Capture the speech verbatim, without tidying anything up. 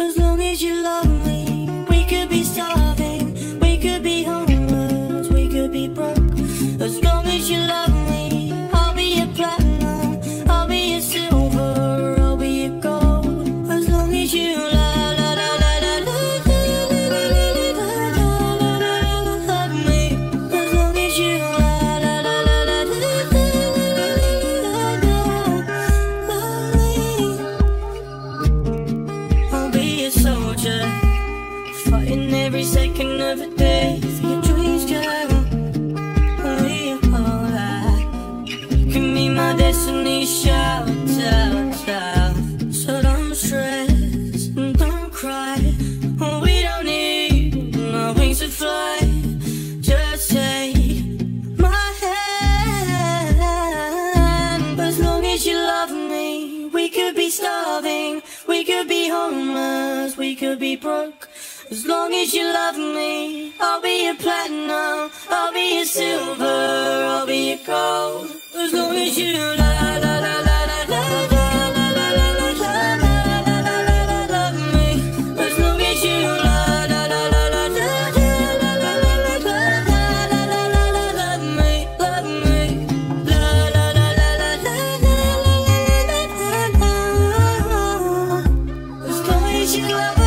As long as you love me, we could be starving, we could be homeless, we could be broke. As long as you love me, I'll be a platinum, I'll be a silver, I'll be a gold. As long as you love me, as long as you fighting every second of the day for your dreams, girl. We all that. You can be my destiny, shout, shout, shout. So don't stress and don't cry. We don't need no wings to fly. Just take my hand. As long as you love me, we could be starving, we could be homeless, we could be broke. As long as you love me, I'll be a platinum, I'll be a silver, I'll be a gold. As long as you la la la la la la la la la la la la love me. As long as you la la la la la la la la la la love me, love me. La la la la la la la la la la. As long as you love me.